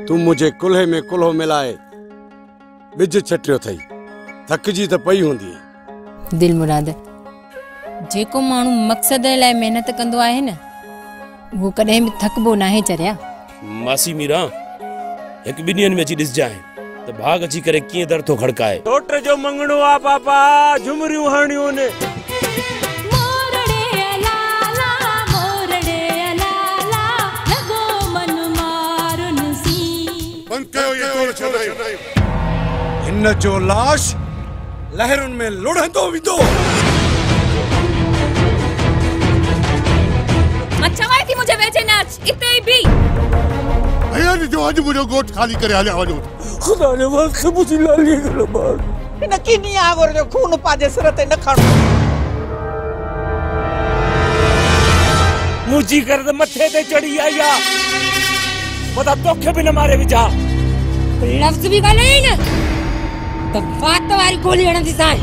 तू मुझे कुल्हे में कुल्हो मिलाए बिज छटियो थई थकजी त पई हूंदी दिल मुराद जेको माण्हू मक़सद लाइ मेहनत कंदो आहे न वो कॾहिं बि थकबो नाहे चरिया। मासी मीरा एक ॿिनि ॾींहंनि में अची ॾिसजांइ त भाग अची करे कीअं दर थो खड़काए। डॉक्टर जो मंगणो आ पापा झुमरियूं हणियूं ने इन जो लाश लहरुनि में लुढ़ंदो विदो। अच्छा वाई थी मुझे वेचे नाच इते ही भी भैया ने जो आज मुझे गोट खाली करे हले वणो खुदा ने वास्ते मुझे लाली गलो मार इन किनी आगोर जो खून पाजे सिर ते न खणो मुझी कर त मथे ते चढ़ी आया मता तोखे भी न मारे विचा लफ्ज भी गाले न तो बात वारी गोली हणंदी सां।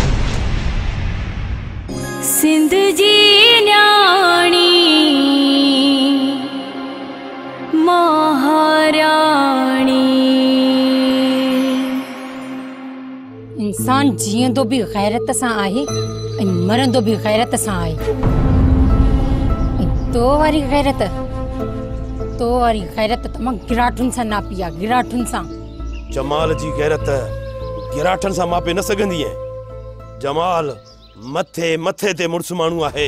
सिंध जी न्याणी महारानी इंसान जीअंदो भी गैरत सां आहे ऐं मरंदो भी गैरत सां आहे। तो वारी गैरत तमाम गिराठुन सां नापी आहे गिराठुन सां। जमाल जी गैरत गिराठन सां मापे न सघंदी है। जमाल मथे मथे ते मुड़स माण्हू आहे।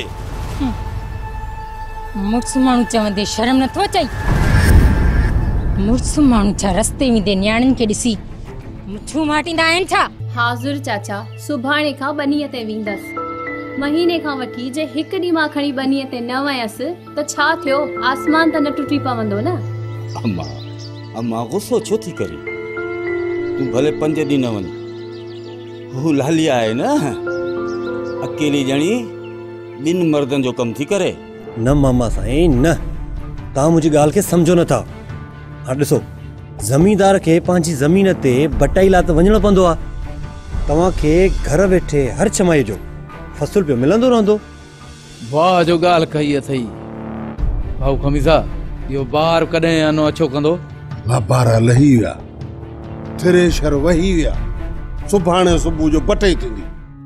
मुड़स माण्हू चवंदे शर्म नथो अचई। मुड़स माण्हू छा रस्ते वेंदे न्याणियुनि खे ॾिसी मुठियूं माटींदा आहिनि छा? हाज़ुर चाचा सुभाणे खां बनीअ ते वेंदसि। महीने खां वठी जे हिकु ॾींहुं मां खणी बनीअ ते न वयसि त छा थियो आसमान त न टुटी पवंदो न। अम्मा गुस्सो छो थी करे? तू भले 5 ॾींहं न वञ हू लालिया आहे न अकेली ॼणी 2 मर्दनि जो कम थी करे। न मामा साईं न तव्हां मुंहिंजी ॻाल्हि खे सम्झो नथा। हाँ ॾिसो ज़मींदार खे पंहिंजी ज़मीन ते बटाई लाइ त वञणो पवंदो आहे। तव्हांखे घर वेठे हर छमाई जो फसल पियो मिलंदो रहंदो। वाह जो ॻाल्हि कही अथई भाऊ खमीसा इहो ॿार कॾहिं अनो अछो कंदो? वापार लही विया थ्रेशर वही विया सुभाणे सुबुह जो बटाई थींदी।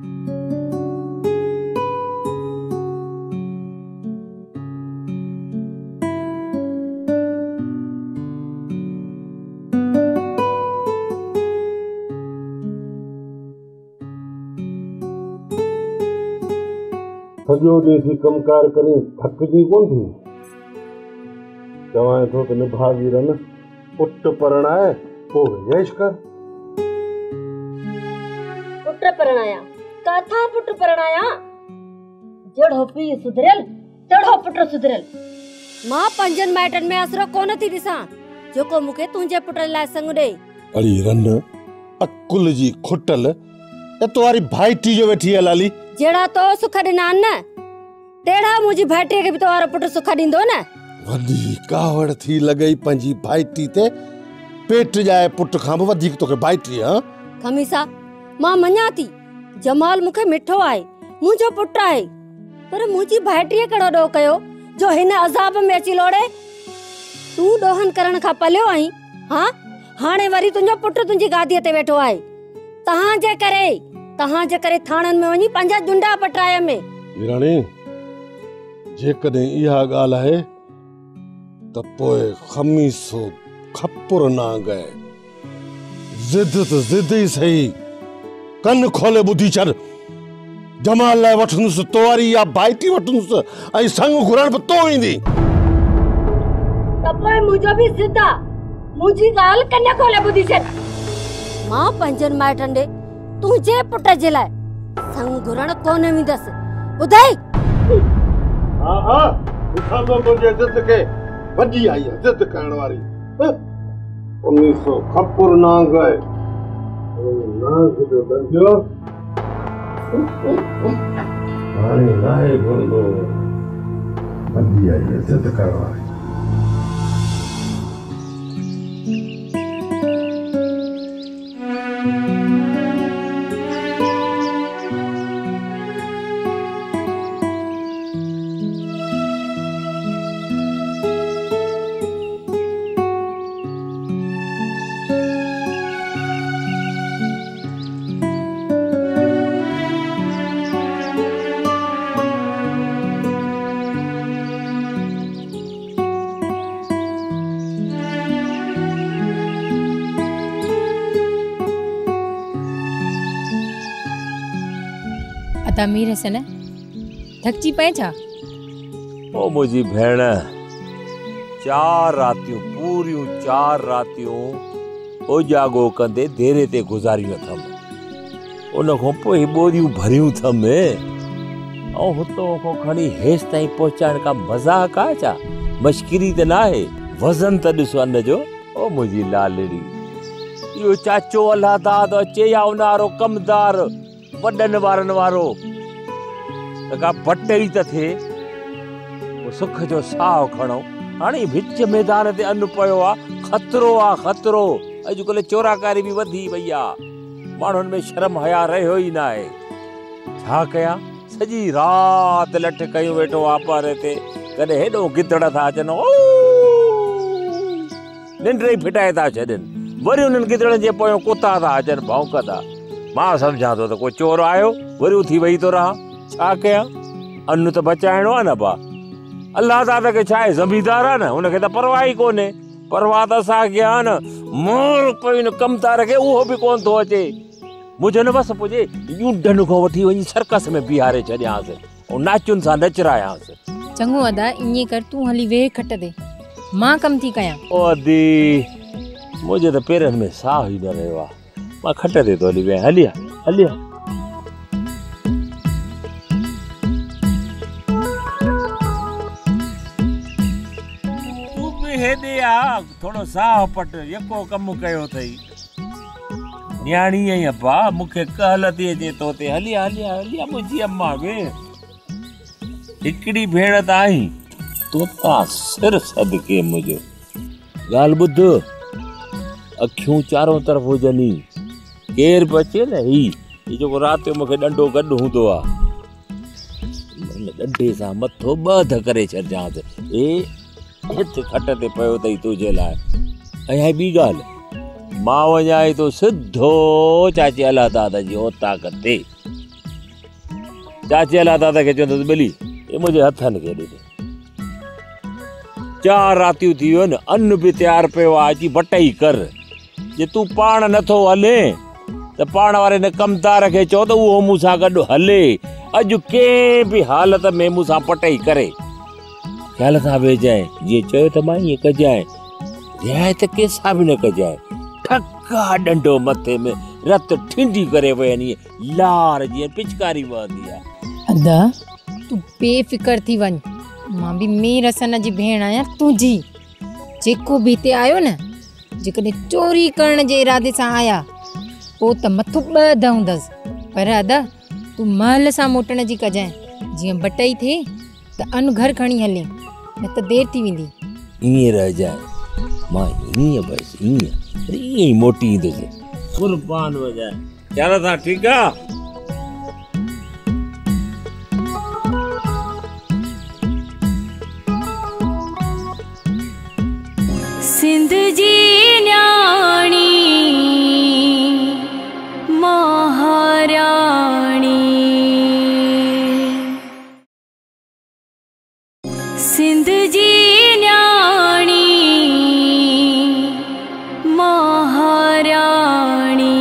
सॼो ॾींहुं कमकार करे थकजी कोन थी। चवां थो त निभागी रन पुट परणाए पोइ ऐश कर। पुट परणाया काथा पुट परणाया जड़ो पी सुधरल चढ़ो पुट सुधरल। मां 5 माइटनि में असरो कोन थी ॾिसां जेको मूंखे तुंहिंजे पुट लाइ संग ॾे। अड़ी रन अकुल जी खुटल एतवारी भाईटी जो वेठी है लाली। जेड़ा तो सुख ॾिना न तेड़ा मुंहिंजी भाइटीअ खे बि तोवारो पुट सुख ॾींदो न। वॾी कावड़ थी लॻई पंहिंजी भाइटी ते पेट जाए पुट खां बि वधीक तोखे भाइटी। हाँ खमीसा मां मञा थी जमाल मूंखे मिठो आहे मुंहिंजो पुट आहे पर मुंहिंजी भाइटीअ कहिड़ो ॾोह कयो जो हिन अज़ाब में अची लोड़े। तूं ॾोहन करण खां पलियो आहीं। हाँ हाणे वरी तुंहिंजो पुट तुंहिंजी गादीअ ते वेठो आहे। तव्हांजे करे थाणनि में वञी 5 जुंडा पटाया में। वीराणी जेकॾहिं इहा ॻाल्हि आहे त पोइ खमीसो खपुर ना गए। जिद त जिद ई सही कन खोले ॿुधी छॾ। जमाल लाइ वठंदुसि तोवारी या भाइटी वठंदुसि ऐं संग घुरण बि तो ईंदी। त पोइ मुंहिंजो बि जिद आहे मुंहिंजी ॻाल्हि कन खोले ॿुधी छॾ। मां 5 माइटनि ॾे तुंहिंजे पुट जे लाइ संग घुरण कोन वेंदसि ॿुधाई। हाँ ॾिसां थो तुंहिंजे जिद खे वॾी आई आहे जिद करण वारी। 1900 खपुर ना गए नाज़ जो दर्जो हाणे लाहे घुरंदो वॾी आई आहे जिद करण वारी। अदा मीर हसन थकजी पए छा? ओ मुझी भेण 4 रातियूं पूरियूं 4 रातियूं ओ जागो कंदे देरे ते गुजारियूं अथम। उन खां पोइ बोरियूं भरियूं थम ऐं हुतो खां खणी हेस ताईं पहुचाइण का मज़ाक आहे छा? मश्किरी त न आहे। वज़न त ॾिसो अन जो। ओ मुंहिंजी लालड़ी इहो चाचो अल्लाह दाद अचे या उनारो कमदार वॾनि वारनि वारो का बटई त थिए सुख जो साह खणो। हाणे विच मैदान ते अन्न पियो आहे। खतरो आहे खतरो। अॼुकल्ह चोराकारी बि वधी वई आहे। माण्हुनि में शर्म हया रहियो ई न आहे। छा कयां? सॼी राति लठ कयूं वेठो आहे पारे ते। कॾहिं हेॾो गिदड़ था अचनि निंड ई फिटाए था छॾनि। वरी उन्हनि गिदड़नि जे पोयां कुता था अचनि भौंकदा। मां सम्झां थो त कोई चोर आयो वरी उथी वेही थो रहां। छा कयां? अन्न त बचाइणो आहे न बा। अल्लाह ताला खे छा आहे ज़मीदार आहे न, हुनखे त परवाह ई कोन्हे। परवाह त असांखे आहे न। मोर पई न कमदार खे उहो बि कोन थो अचे। मुंहिंजो न बसि पुॼे यूं खां वठी वञी सर्कस में बीहारे छॾियांसि ऐं नाचुनि सां नचरायांसि। चङो अदा ईअं कर तूं हली वेह खट ते मां कम थी कयां। ओ अदी मुंहिंजे त पेरनि में साह ई न रहियो आहे। मां खट ते तो हली वेह। हलिया हलिया। तूं बि हेॾे आ थोरो साह पट यको कमु कयो अथई। न्याणी आई अब्बा मूंखे कहल थी अचे तो ते। हलिया हलिया हलिया मुंहिंजी अम्मा वे। हिकिड़ी भेण त आई तोता सिर सदके मुंहिंजो। ॻाल्हि ॿुध अखियूं चारों तरफ़ हुजनि। केर बि अचे न ही जेको राति जो मूंखे ॾंडो गॾु हूंदो आहे ॾंडे सां मथो ॿध करे छॾिजांसि। हिते खट ते पियो अथई तुंहिंजे लाइ। ऐं ॿी ॻाल्हि मां वञाई तो सिधो चाची अल्लाह दादा जी ओताक ते। चाची अल्लाह दादा खे चवंदुसि ॿिली ये मुंहिंजे हथनि खे ॾिजे। 4 रातियूं थी वियो न अन्न बि तयारु पियो आहे। अची बटई कर। जे तूं पाण नथो हले त पाण वारे न कमदार खे चओ त उहो मूं सां गॾु हले। अॼु कंहिं बि हालत में मूं सां पटई करे। ख़्याल सां वेजांइ जीअं चयो त मां ईअं कजांइ। रिआयत कंहिंसां बि न कजांइ। ठका डंडो मथे में रत ठिंडी करे वयनी लार जीअं पिचकारी वहंदी आहे। अदा तूं बेफिकर थी वञ। मां बि मीर हसन जी भेण आहियां तुंहिंजी। जेको बि हिते आयो न जेकॾहिं चोरी करण जे इरादे सां आया पोइ त मथो ॿध हूंदसि। पर अदा तूं महल सां मोटण जी कजांइ। जीअं बटई थिए त अन घर खणी हले न त देरि थी वेंदी। ईअं रहिजांइ। मां ईअं बसि ईअं ई मोटी ईंदुसि। कुर्बान वजाए। ख़्याल सां ठीकु आहे? सिंध जी न्याणी महाराणी। सिंध जी न्याणी महाराणी।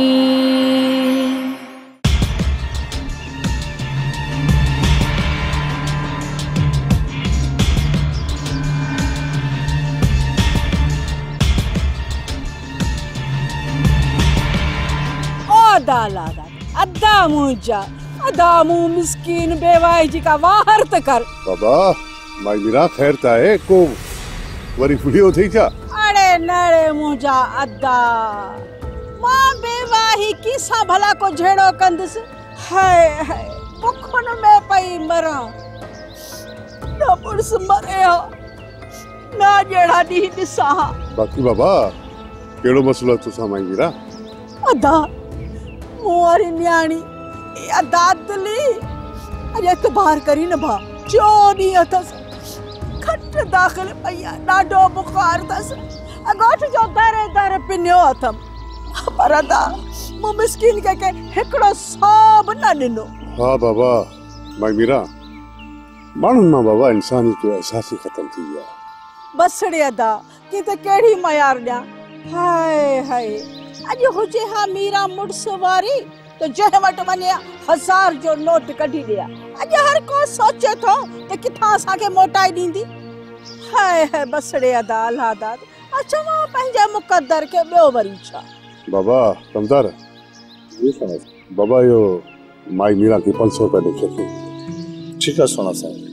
अदा मुंहिंजा अदा मूं मिस्कीन बेवाई जी का वाहर त कर। बाबा माई मीरा ख़ैर त आहे को वरी बुढ़ियो थी छा? अड़े नड़े मुंहिंजा अदा मां बेवाही किसां भला को झेड़ो कंदुसि। हाय हाय बुखन में पई मरां न पुरुष मरे हो न जहिड़ा ॾींहं ॾिसां। बाक़ी बाबा कहिड़ो मसलो तुसां माई मीरा? अदा मोरी न्याणी अदा दिली अॼु एतबार करी न भा 4 ॾींहं अथसि। खट दाख़िल पई आहे। ॾाढो बुखार अथसि। अॻोठ जो दरे दर पिनियो अथमि। पर अदा मूं मिस्किन खे हिकिड़ो सौ बि न ॾिनो। हा बाबा माई मीरा माण्हुनि मां बाबा इंसानी जो एहसास ई ख़तम थी वियो आहे। बसड़ी अदा की त कहिड़ी मयार ॾियां। हाय हाय अॼु हुजे हा मीरा मुड़स वारी तो जंहिं वटि वञे 1000 जो नोट कढी ॾिया। अॼु हर को सोचे थो त किथां असांखे मोटाए ॾींदी। हाय हाय बसड़े अदा अल्लाह दाद चवां पंहिंजे मुक़द्दर खे ॿियो वरी छा। बाबा कमदार बाबा यो माई मीरा की 500 रुपया ॾेखे। ठीक है सोना साहब।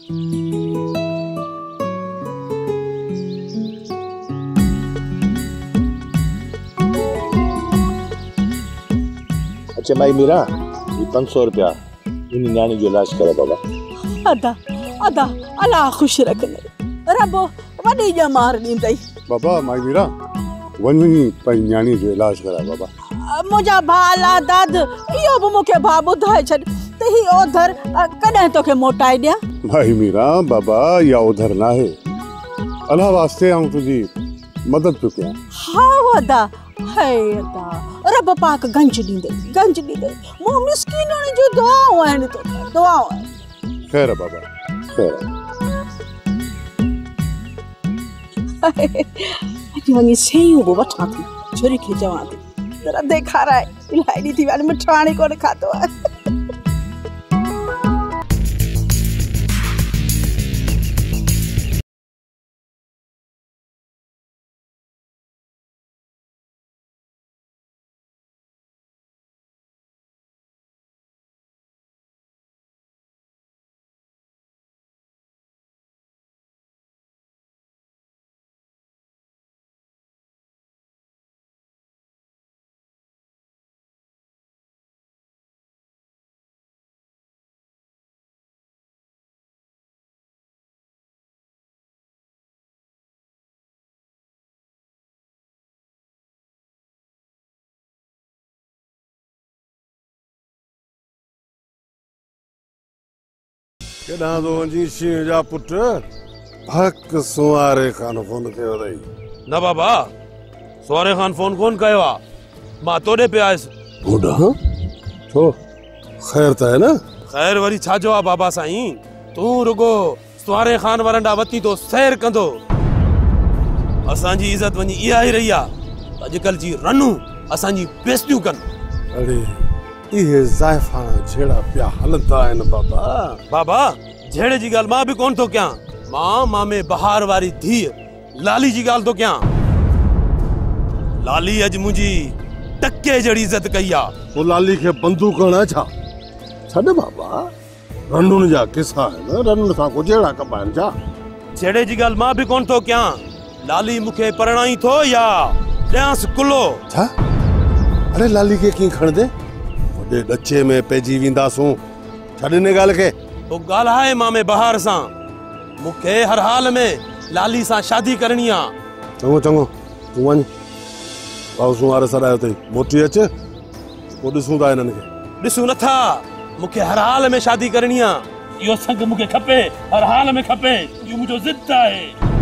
अच्छा माई मीरा ये 500 रुपया इन न्याणी जो इलाज करे बाबा। अदा अदा अल्लाह खुश रखने रब वॾी ॼमार ॾींदई। बाबा माई मीरा वञी पंहिंजी न्याणी जो इलाज करा बाबा। मुंहिंजा भाउ अल्लाह दाद इहो बि मूंखे भाउ ॿुधाए छॾ त ही ओधर कॾहिं तोखे मोटाए ॾियां। भाई मीरा बाबा या उधर ना है अल्लाह वास्ते आऊं तुझी मदद तो क्या। हाँ अदा हाय अदा रब पाक गंज ॾींदे मूं मिस्कीननि जूं दुआऊं आहिनि तो दुआऊं। खैर बाबा खैर। अॼु वञी सेयूं बि वठां थी छुरी खे चवां थी जरा ॾेखाराए इलाही ॾी थी वञ मिठाणी कोन खाधो आहे। केॾां तो वञी शींह जा पुट हक सुवारे खान फोन कयो अथई। न बाबा सुवारे खान फोन कोन कयो आहे मां तोॾे पियो आयुसि। होॾां छो ख़ैर त आहे न। ख़ैर वरी छा जो आहे बाबा साईं तूं रुगो सुवारे खान वरंडा वती तो सैर कंदो। असांजी इज़त वञी इहा ई रही आहे अॼुकल्ह जी रनूं असांजी बेइज़तियूं कनि। अरे इहे ज़ाइफ़ाना झेड़ा पिया हलंदा आहिनि बाबा। बाबा झेड़े जी ॻाल्हि मां बि कोन थो कयां मां में बहार वारी धीअ लाली जी ॻाल्हि थो कयां। लाली अॼु मुंहिंजी टके जहिड़ी इज़त कई आहे। पोइ लाली खे बंदूक हणा छा छॾ बाबा रनुनि जा किसा आहिनि रनुनि सां को झेड़ा कबा आहिनि छा। झेड़े जी ॻाल्हि मां बि कोन थो कयां लाली मूंखे परणाई थो या ॾियांसि कुलो छा। अरे लाली खे कीअं खणंदे वॾे ॾचे में पइजी वेंदासूं छॾ इन ॻाल्हि खे। तो ॻाल्हाए मां में बहार सां मूंखे हर हाल में लाली सां शादी करणी आहे। चङो चङो तूं वञ पाउसूं वारे सॾायो अथई मोटी अच पोइ ॾिसूं था हिननि खे। ॾिसूं नथा मूंखे हर हाल में शादी करणी आहे। इहो संग मूंखे खपे हर हाल में खपे इहो मुंहिंजो ज़िद आहे।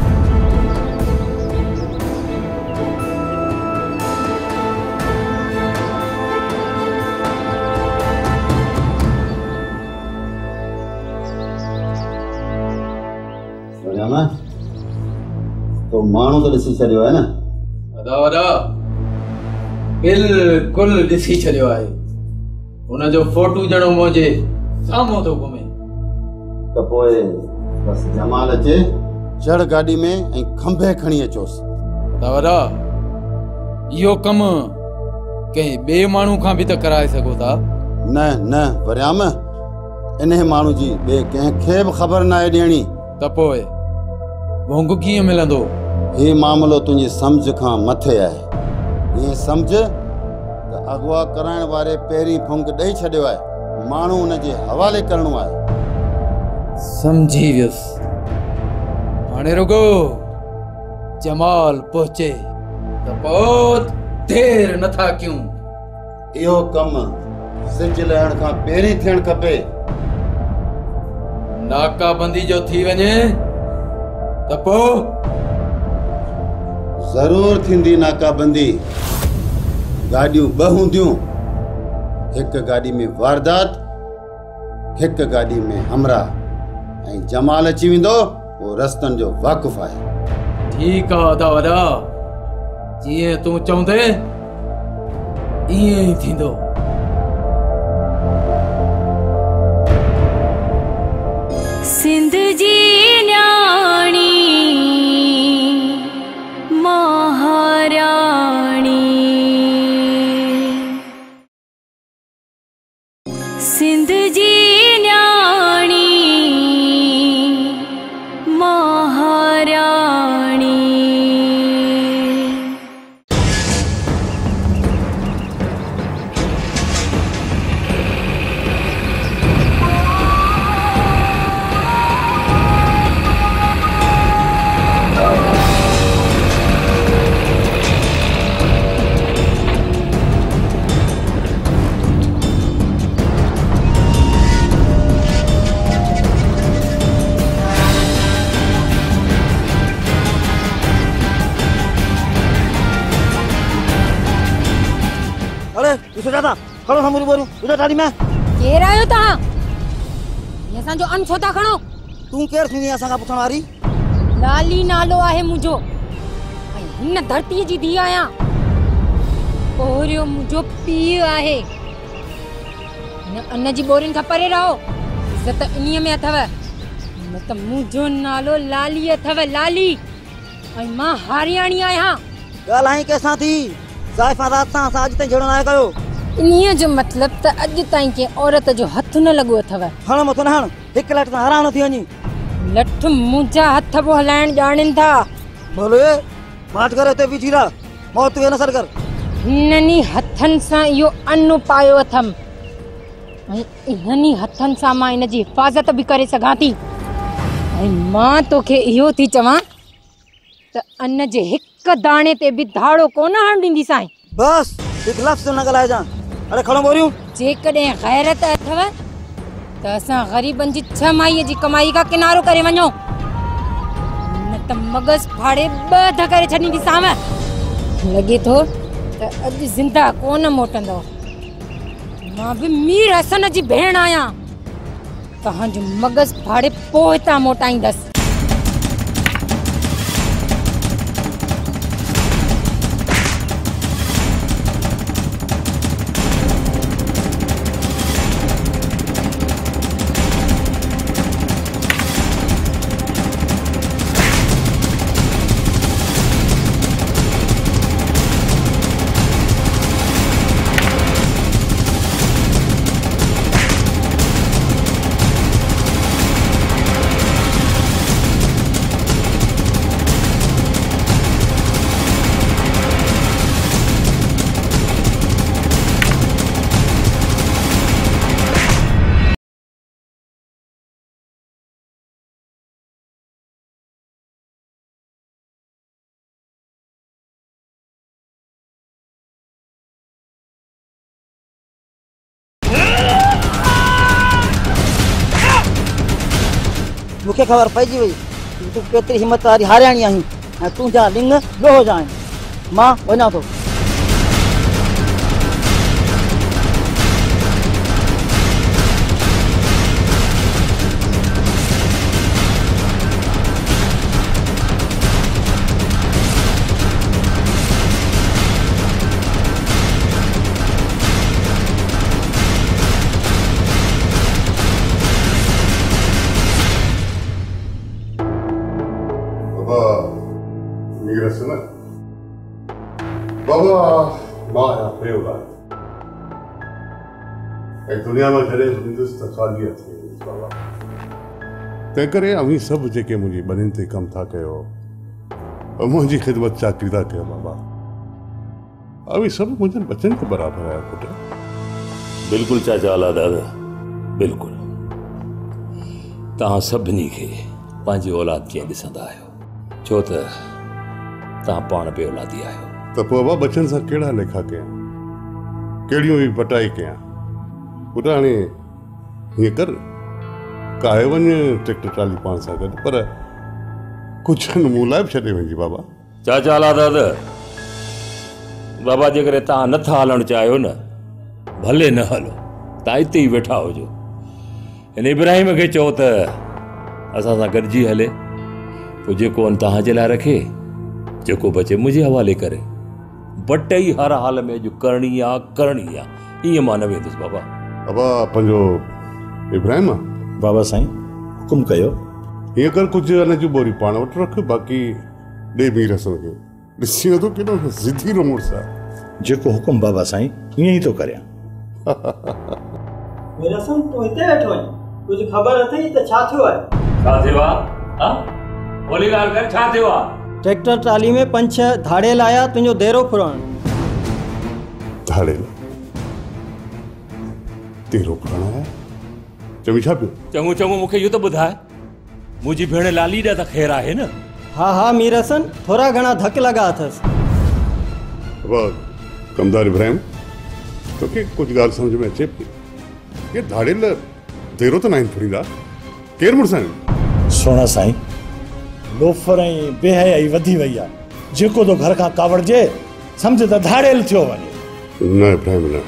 तो माण्हू तो ॾिसी छॾियो आहे न। अदा वॾा बिल्कुलु ॾिसी छॾियो आहे हुनजो फोटू ॼणो मुंहिंजे साम्हूं थो घुमे। त पोइ बसि जमाल अचे चढ़ गाॾी में ऐं खंभे खणी अचोसि। अदा वॾा इहो कमु कंहिं ॿिए माण्हू खां बि त कराए सघो था। न न वरियाम इन माण्हू जी ॿिए कंहिंखे बि ख़बर न आहे ॾियणी। त पोइ भोंग कीअं मिलंदो। ही मामलो तुंहिंजी सम्झ खां मथे आहे। ईअं सम्झ त अगवा कराइण वारे पहिरीं भोंग ॾेई छॾियो आहे माण्हू हुनजे हवाले करणो आहे। समझी वियुसि हाणे रुगो जमाल पहुचे त पोइ देर नथा कयूं। इहो कमु सिज लहण खां पहिरीं थियणु खपे। नाकाबंदी जो थी वञे त पोइ ज़रूर थींदी नाकाबंदी। गाॾियूं ॿ हूंदियूं हिकु गाॾी में वारदात हिकु गाॾी में हमरा ऐं जमाल अची वेंदो पोइ रस्तनि जो वाक़ुफ़ आहे। ठीकु आहे अदा वॾा जीअं तूं चवंदे ईअं ई थींदो। हार्याणी। खड़ो हम बोलूं उधर दादी मैं केर आयो ता ये असा जो अन छोता खणो तू केर थी असा का पुछण वारी लाली नालो आहे मुजो ऐं हिन धरती जी धी आया ओरियो मुजो पी आहे न अन्न जी बोरिन का परे रहो इज्जत इन्हीअ में अथव न त मुजो नालो लाली अथव लाली ऐं मां हारियाणी आहियां ॻाल्हाई कैसा थी ज़ाइफा रात सां असां अॼु ताईं झगड़ो न कयो इन्हीअ जो मतलब त अॼु ताईं के औरत जो हथ न लॻो अथव हण मथो न हण हिकु लठ सां हराम थी वञी लठ मुंहिंजा हथ बि हलाइण ॼाणनि था भले माठ करे हिते बीठी रह मौत खे न सर कर हिननि हथनि सां इहो अन्न पायो अथमि ऐं इन्हनि हथनि सां मां इन जी हिफ़ाज़त बि करे सघां थी ऐं मां तोखे इहो थी चवां त अन्न जे हिकु दाणे ते बि धाड़ो कोन हण ॾींदीसांइ बस हिकु लफ़्ज़ न ॻाल्हाइजां अरे खणो बोरियूं जेकॾहिं गैरत अथव त असां ग़रीबनि जी 6 माहीअ जी कमाई खां किनारो करे वञो न त मगज़ फाड़े ॿ करे छॾींदीसांव लॻे थो त अॼु ज़िंदा कोन मोटंदो मां बि मीर हसन जी भेण आहियां तव्हांजो मगज़ फाड़े पोइ हितां मोटाईंदसि मूंखे ख़बर पइजी वई तूं केतिरी हिमत वारी हारियाणी आहीं ऐं तुंहिंजा लिंग लोह जा आहिनि मां वञां थो बाबा मां प्रयोग आहे दुनिया में जॾहिं हिंदुस्तान खाली थी बाबा तंहिं करे अवी सभु जेके मुंहिंजी ॿनियुनि ते कमु था कयो मुंहिंजी ख़िदमत चाकरी था कयो बाबा अवी सभु मुंहिंजनि बचनि खे बराबरि आहियो पुटु बिल्कुलु चाचा आला दादा बिल्कुलु तव्हां सभिनी खे पंहिंजी औलाद जीअं ॾिसंदा आहियो छो त तव्हां पाण बि औलादी आहियो त पोइ बाबा बचनि सां कहिड़ा लेखा कया कहिड़ियूं बि बटाई कया पुटु हाणे हीअं कर काहे वञ ट्रैक्टर ट्राली पाण सां गॾु पर कुझु मूं लाइ बि छॾे वञिजे बाबा चाचा आला दादा बाबा जेकॾहिं तव्हां नथा हलणु चाहियो न भले न हलो तव्हां हिते ई वेठा हुजो हिन इब्राहिम खे चओ त असां सां गॾिजी हले पोइ जेको तव्हांजे लाइ रखे जेको बचे मुंहिंजे हवाले करे बटई हर हाल में अॼु करणी आहे ईअं मां न वेंदुसि बाबा बाबा पंहिंजो इब्राहिम बाबा साईं हुकुम कयो हीअं कर कुझु अन जूं बोरी पाण वटि रख बाक़ी ॾे बि रसण खे ॾिसी वठो केॾो ज़िदी रो मुड़ुस आहे जेको हुकुम बाबा साईं ईअं ई थो करियां मेरा सन तूं हिते वेठो आहीं कुझु ख़बर अथई त छा थियो आहे छा थियो आहे बोली ॻाल्हि कर, छा थियो आहे? ट्रैक्टर ट्राली में 5-6 धाड़ेल आया तुंहिंजो देरो फुरण। धाड़ेल तेरो फुरण आया? चमी छा पियो? चङो मूंखे इहो त ॿुधाए, मुंहिंजी भेण लाली ॾा त ख़ैर आहे न? हाँ हाँ मीर हसन, थोड़ा घणा धक लगा अथस। कमदार इब्राहिम, तोखे कुछ ॻाल्हि समझ में अचे पई? ये धाड़ेल देरो तो नहीं थोड़ी दा केर मुरसाई? सोना साईं, लोफर ऐं बेहयाई वधी वई आहे। जेको तो घर खां कावड़जे समझ त धाड़ेल थियो वञे। न इब्राहिम न,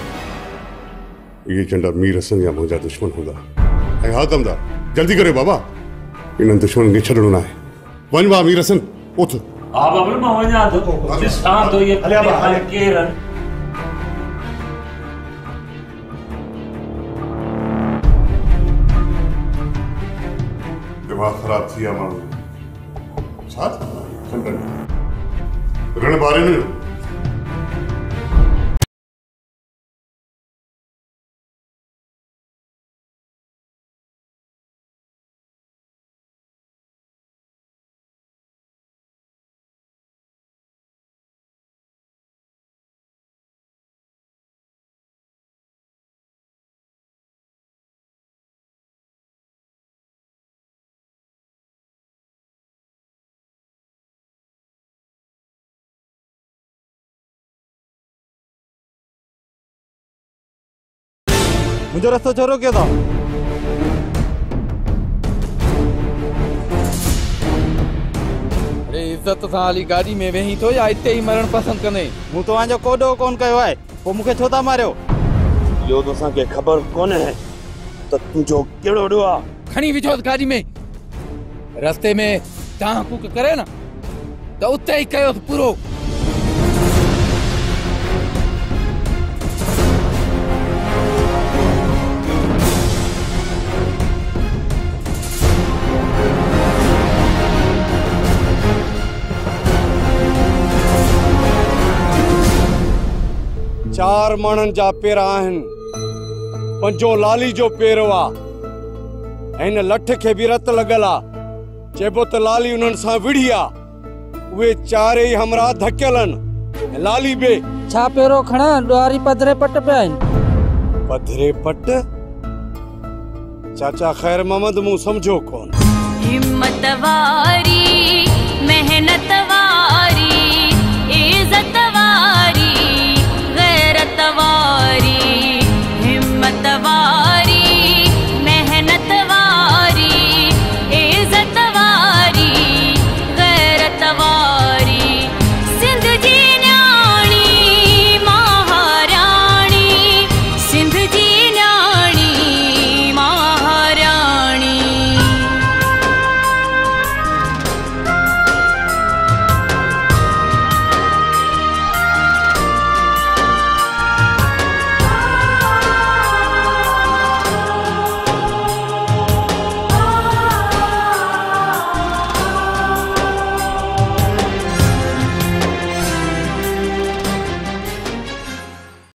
ये चंडा मीर हसन या मुंहिंजा दुश्मन हूंदा। ऐं हा कमदार, जल्दी करियो बाबा, इन्हनि दुश्मन खे छॾणो न आहे। वञ बा मीर हसन, उथ। हा बाबा, मां वञा थो। ॾिसां थो ये केर आहिनि। दिमाग खराब थी विया माण्हू छा रण बारे न मुझे रास्ता छोड़ो क्या था? अरे इज्जत सां हली गाड़ी में वेही तो या इते ही मरण पसंद कने? मु तो आजो कोडो कोन कयो है, पो मुखे छो था मारियो? यो तो असांखे ख़बर कोन है त तुंहिंजो कहिड़ो ॾोह आहे। खणी विझो गाड़ी में, रस्ते में तव्हां कुक करे न त उते ही कयो पूरो। चार माण्हुनि जा पेर आहिनि, पंजो लाली जो पेरो आहे। हिन लठ खे बि रत लॻल आहे, चइबो त लाली उन्हनि सां विढ़ी आहे। उहे चारई हमरा धकियल आहिनि, लाली बि। छा पेरो खणा ॾुआरी पधरे पट पिया आहिनि? पधरे पट? चाचा ख़ैर मोहम्मद मूं समझो कोन। हिम्मत वार